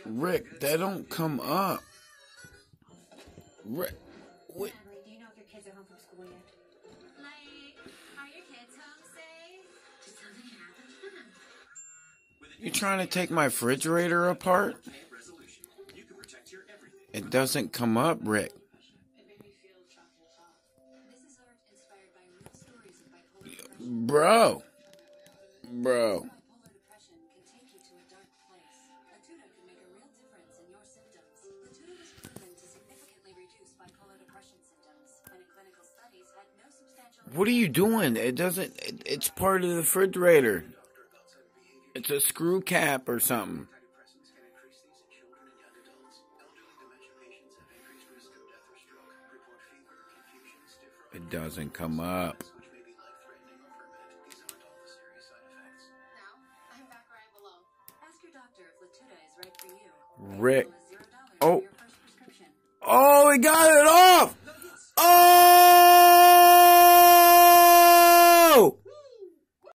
Rick, that don't come up. Rick, wait. Natalie, do you know if your kids are home from school yet? Like, are your kids home safe? Did something happen to them? You trying to take my refrigerator apart? It doesn't come up, Rick. Bro. What are you doing? It doesn't, it's part of the refrigerator. It's a screw cap or something. It doesn't come up. Rick. Oh. Oh, he got it off! Oh!